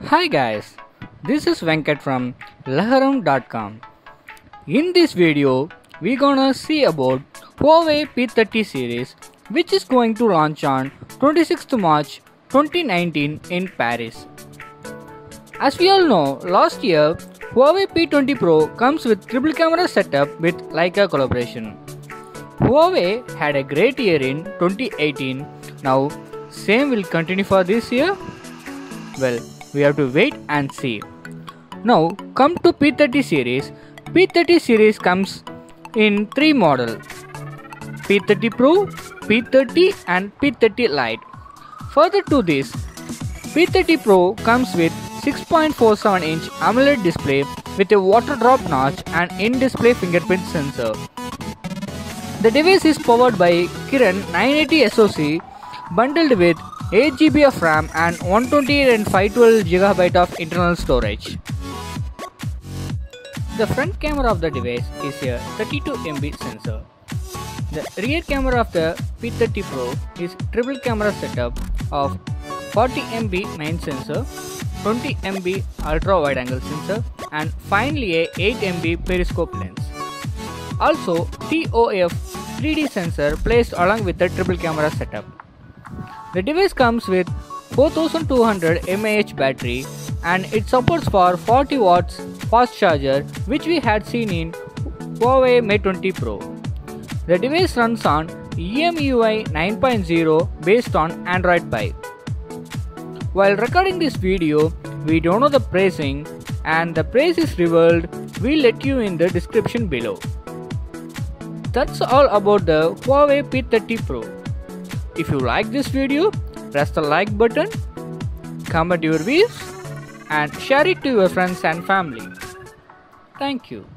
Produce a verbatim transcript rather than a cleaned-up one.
Hi guys, this is Venkat from laharam dot com. In this video, we're gonna see about Huawei P thirty series, which is going to launch on twenty-sixth March twenty nineteen in Paris. As we all know, last year Huawei P twenty Pro comes with triple camera setup with Leica collaboration. Huawei had a great year in twenty eighteen. Now, same will continue for this year? Well, we have to wait and see. Now, come to P thirty series. P thirty series comes in three models: P thirty Pro, P thirty and P thirty Lite. Further to this, P thirty Pro comes with six point four seven inch AMOLED display with a water drop notch and in-display fingerprint sensor. The device is powered by Kirin nine eighty S O C, bundled with eight gigabytes of RAM and one twenty-eight and five twelve gigabytes of internal storage. The front camera of the device is a thirty-two megapixel sensor. The rear camera of the P thirty Pro is triple camera setup of forty megapixel main sensor, twenty megapixel ultra wide angle sensor and finally a eight megapixel periscope lens. Also, T O F three D sensor placed along with the triple camera setup. The device comes with four thousand two hundred milliamp hour battery and it supports for forty watts fast charger, which we had seen in Huawei Mate twenty Pro. The device runs on E M U I nine point zero based on Android Pie. While recording this video, we don't know the pricing and the price is revealed, we'll let you in the description below. That's all about the Huawei P thirty Pro. If you like this video, press the like button, comment your views and share it to your friends and family. Thank you.